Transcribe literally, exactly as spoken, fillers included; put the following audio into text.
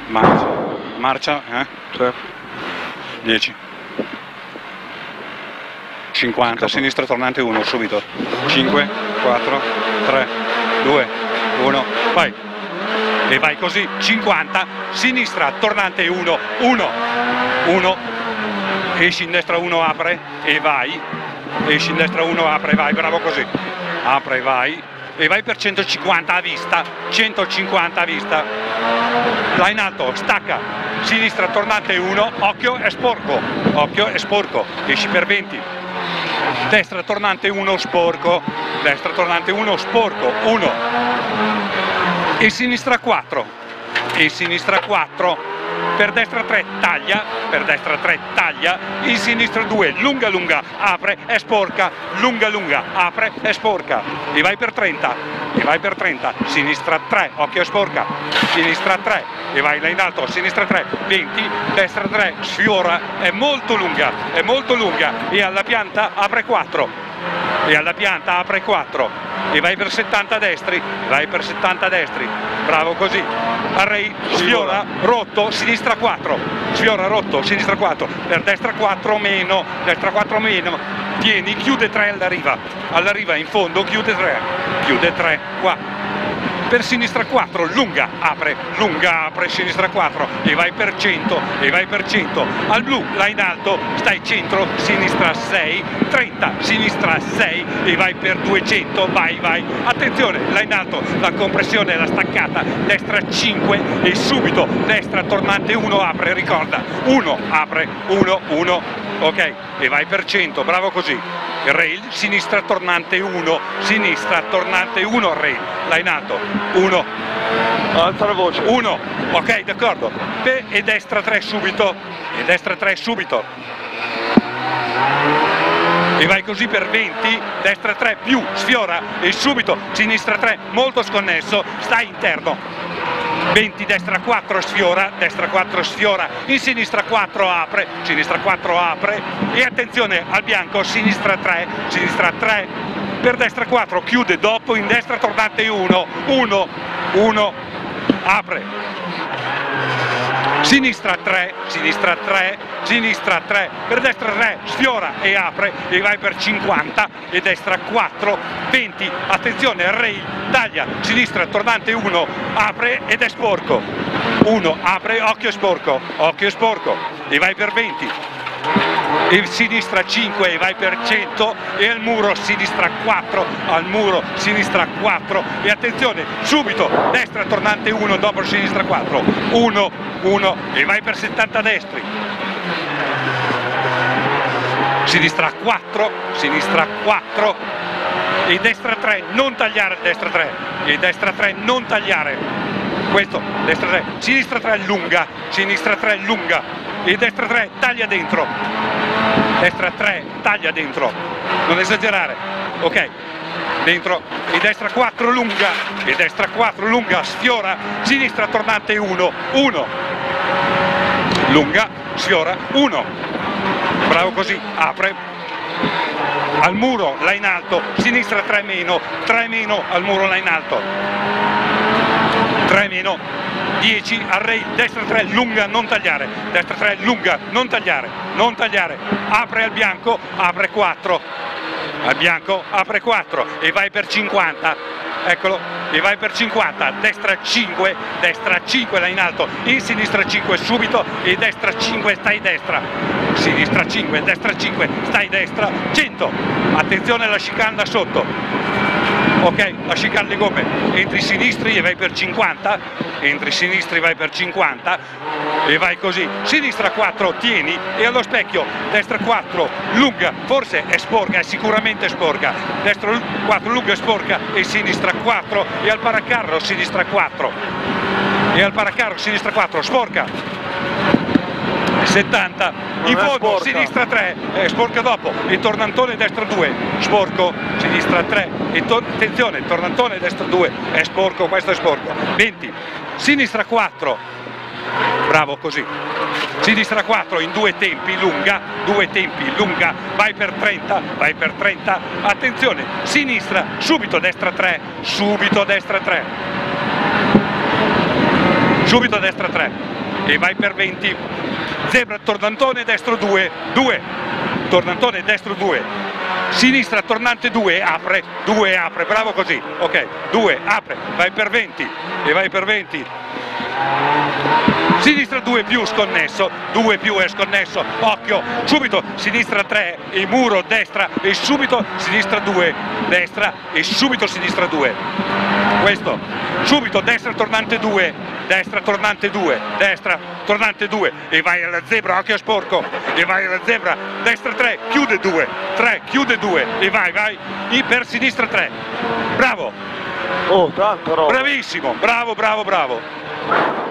marcia, marcia, eh? Sì. dieci, cinquanta, sinistra tornante uno, subito, cinque, quattro, tre, due, uno, vai, e vai così, cinquanta, sinistra tornante uno, uno, uno, esci in destra uno, apre e vai, esci in destra uno, apre e vai, bravo così, apre e vai, e vai per centocinquanta a vista, centocinquanta a vista, là in alto, stacca, sinistra tornante uno, occhio è sporco, occhio è sporco, esci per venti, destra tornante uno, sporco, destra tornante uno, sporco, uno, e sinistra quattro, e sinistra quattro, per destra tre, taglia, per destra tre, taglia, in sinistra due, lunga lunga, apre, è sporca, lunga lunga, apre, è sporca, e vai per trenta, e vai per trenta, sinistra tre, occhio è sporca, sinistra tre, e vai là in alto, sinistra tre, venti, destra tre, sfiora, è molto lunga, è molto lunga, e alla pianta apre quattro, e alla pianta apre quattro, e vai per settanta destri, vai per settanta destri, bravo così, array, sfiora, rotto, sinistra quattro, sfiora, rotto, sinistra quattro, per destra quattro meno, destra quattro meno, tieni, chiude tre alla riva, alla riva in fondo, chiude tre, chiude tre, qua, per sinistra quattro, lunga, apre, lunga, apre, sinistra quattro, e vai per cento, e vai per cento, al blu, là in alto, stai centro, sinistra sei, trenta, sinistra sei, e vai per duecento, vai, vai, attenzione, là in alto, la compressione, la staccata, destra cinque, e subito, destra tornante uno, apre, ricorda, uno, apre, uno, uno, ok, e vai per cento, bravo così, rail, sinistra tornante uno, sinistra tornante uno, rail, là in alto, uno, alza la voce, uno, ok, d'accordo, e destra tre subito, e destra tre subito, e vai così per venti, destra tre più, sfiora, e subito, sinistra tre, molto sconnesso, stai interno, venti, destra quattro, sfiora, destra quattro, sfiora, in sinistra quattro, apre, sinistra quattro, apre, e attenzione al bianco, sinistra tre, sinistra tre, per destra quattro, chiude dopo, in destra tornante uno, uno, uno, apre, sinistra tre, sinistra tre, sinistra tre, per destra tre, sfiora e apre, e vai per cinquanta, e destra quattro, venti, attenzione, rail, taglia, sinistra tornante uno, apre ed è sporco, uno, apre, occhio è sporco, occhio è sporco, e vai per venti, e sinistra cinque, e vai per cento, e al muro sinistra quattro, al muro sinistra quattro, e attenzione, subito, destra tornante uno, dopo sinistra quattro, uno, uno, e vai per settanta destri, sinistra quattro, sinistra quattro, e destra tre, non tagliare, destra tre, e destra tre, non tagliare, questo, destra tre, sinistra tre, lunga, sinistra tre, lunga, e destra tre, taglia dentro, destra tre, taglia dentro, non esagerare, ok, dentro, e destra quattro, lunga, e destra quattro, lunga, sfiora, sinistra tornante uno, uno, lunga, sfiora, uno, bravo così, apre, al muro, là in alto, sinistra tre meno, tre meno, al muro là in alto, tre meno, dieci, array, destra tre, lunga, non tagliare, destra tre, lunga, non tagliare, non tagliare, apre al bianco, apre quattro, al bianco, apre quattro, e vai per cinquanta, eccolo, e vai per cinquanta, destra cinque, destra cinque là in alto, in sinistra cinque subito, e destra cinque, stai destra, sinistra cinque, destra cinque, stai destra, cento, attenzione alla chicane da sotto, ok, la chicane le gomme, entri sinistri e vai per cinquanta, entri sinistri vai per cinquanta, e vai così, sinistra quattro, tieni, e allo specchio, destra quattro, lunga, forse è sporca, è sicuramente sporca, destra quattro, lunga, sporca, e sinistra quattro, e al paracarro, sinistra quattro, e al paracarro, sinistra quattro, sporca, settanta, in fondo, sinistra tre, eh, sporca dopo, e tornantone destra due, sporco, sinistra tre, e to attenzione, tornantone destra due, è sporco, questo è sporco, venti, sinistra quattro, bravo così, sinistra quattro in due tempi, lunga, due tempi, lunga, vai per trenta, vai per trenta, attenzione, sinistra, subito destra tre, subito destra tre, subito destra tre, e vai per venti, zebra tornantone destro due, due, tornantone destro due, sinistra tornante due, apre, due apre, bravo così, ok, due apre, vai per venti e vai per venti, sinistra due più sconnesso, due più è sconnesso, occhio, subito sinistra tre e muro destra e subito sinistra due, destra e subito sinistra due, questo, subito destra tornante due, destra tornante due, destra tornante due e vai alla zebra, occhio sporco, e vai alla zebra, destra tre, chiude due, tre, chiude due e vai, vai, per sinistra tre, bravo, Oh, tanto roba. bravissimo, bravo, bravo, bravo.